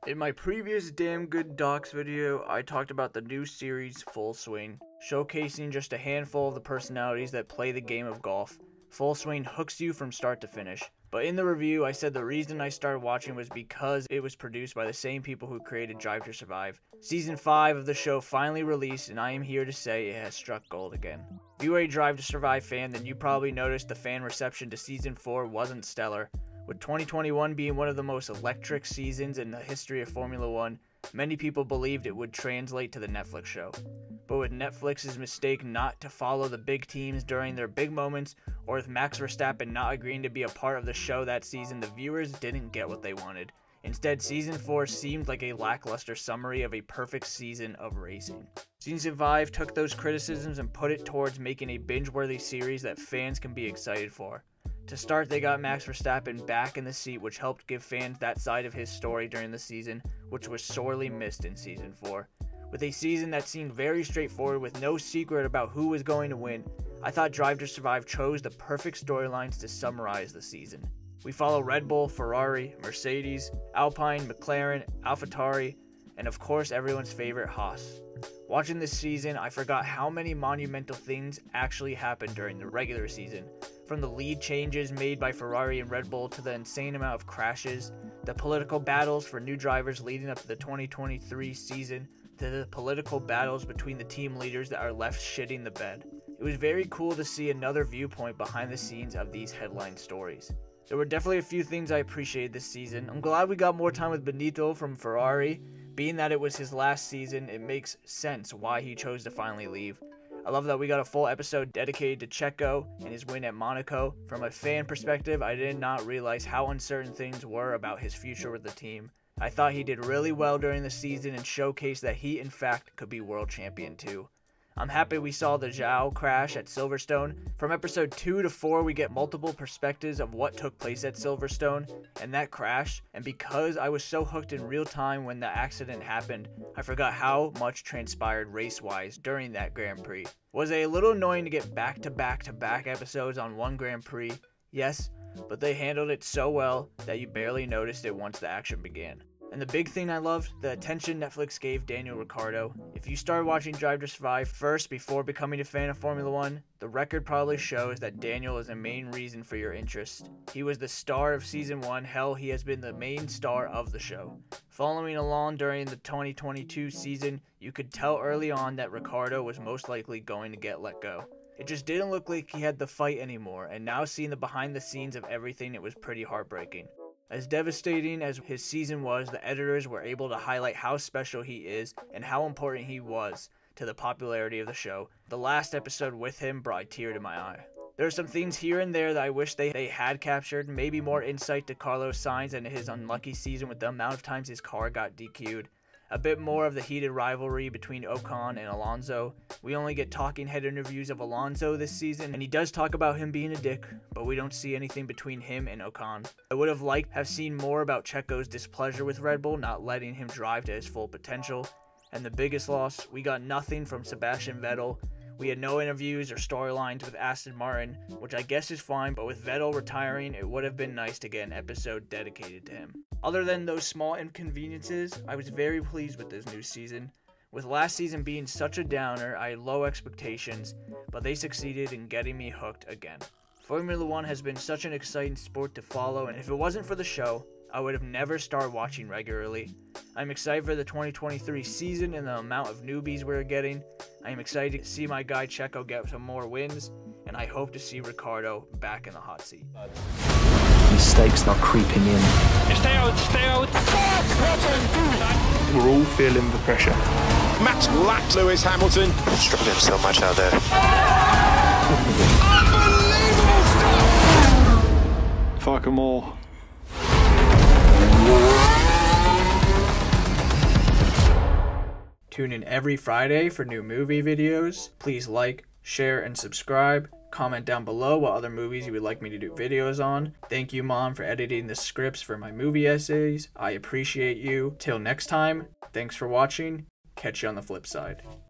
In my previous Damn Good Docs video, I talked about the new series Full Swing, showcasing just a handful of the personalities that play the game of golf. Full Swing hooks you from start to finish. But in the review, I said the reason I started watching was because it was produced by the same people who created Drive to Survive. Season 5 of the show finally released, and I am here to say it has struck gold again. If you are a Drive to Survive fan, then you probably noticed the fan reception to Season 4 wasn't stellar. With 2021 being one of the most electric seasons in the history of Formula 1, many people believed it would translate to the Netflix show. But with Netflix's mistake not to follow the big teams during their big moments, or with Max Verstappen not agreeing to be a part of the show that season, the viewers didn't get what they wanted. Instead, Season 4 seemed like a lackluster summary of a perfect season of racing. Season 5 took those criticisms and put it towards making a binge-worthy series that fans can be excited for. To start, they got Max Verstappen back in the seat, which helped give fans that side of his story during the season, which was sorely missed in Season 4. With a season that seemed very straightforward with no secret about who was going to win, I thought Drive to Survive chose the perfect storylines to summarize the season. We follow Red Bull, Ferrari, Mercedes, Alpine, McLaren, AlphaTauri, and of course everyone's favorite Haas. Watching this season, I forgot how many monumental things actually happened during the regular season. From the lead changes made by Ferrari and Red Bull to the insane amount of crashes, the political battles for new drivers leading up to the 2023 season, to the political battles between the team leaders that are left shitting the bed. It was very cool to see another viewpoint behind the scenes of these headline stories. There were definitely a few things I appreciated this season. I'm glad we got more time with Benito from Ferrari. Being that it was his last season, it makes sense why he chose to finally leave. I love that we got a full episode dedicated to Checo and his win at Monaco. From a fan perspective, I did not realize how uncertain things were about his future with the team. I thought he did really well during the season and showcased that he in fact could be world champion too. I'm happy we saw the Zhou crash at Silverstone. From episode 2 to 4 we get multiple perspectives of what took place at Silverstone and that crash, and because I was so hooked in real time when the accident happened, I forgot how much transpired race-wise during that Grand Prix. Was it a little annoying to get back-to-back episodes on one Grand Prix? Yes, but they handled it so well that you barely noticed it once the action began. And the big thing I loved, the attention Netflix gave Daniel Ricciardo. If you started watching Drive to Survive first before becoming a fan of Formula 1, the record probably shows that Daniel is the main reason for your interest. He was the star of Season 1, hell, he has been the main star of the show. Following along during the 2022 season, you could tell early on that Ricciardo was most likely going to get let go. It just didn't look like he had the fight anymore, and now seeing the behind the scenes of everything, it was pretty heartbreaking. As devastating as his season was, the editors were able to highlight how special he is and how important he was to the popularity of the show. The last episode with him brought a tear to my eye. There are some things here and there that I wish they had captured, maybe more insight to Carlos Sainz and his unlucky season with the amount of times his car got DQ'd. A bit more of the heated rivalry between Ocon and Alonso. We only get talking head interviews of Alonso this season, and he does talk about him being a dick, but we don't see anything between him and Ocon. I would have liked to have seen more about Checo's displeasure with Red Bull not letting him drive to his full potential. And the biggest loss, we got nothing from Sebastian Vettel. We had no interviews or storylines with Aston Martin, which I guess is fine, but with Vettel retiring, it would have been nice to get an episode dedicated to him. Other than those small inconveniences, I was very pleased with this new season. With last season being such a downer, I had low expectations, but they succeeded in getting me hooked again. Formula 1 has been such an exciting sport to follow, and if it wasn't for the show, I would have never started watching regularly. I'm excited for the 2023 season and the amount of newbies we're getting. I am excited to see my guy Checo get some more wins, and I hope to see Ricciardo back in the hot seat. Mistakes start creeping in. Stay out, stay out. We're all feeling the pressure. Max lapped Lewis Hamilton. Struggling so much out there. Unbelievable stuff. Fuck 'em all. Tune in every Friday for new movie videos. Please like, share, and subscribe. Comment down below what other movies you would like me to do videos on. Thank you, Mom, for editing the scripts for my movie essays. I appreciate you. Till next time, thanks for watching. Catch you on the flip side.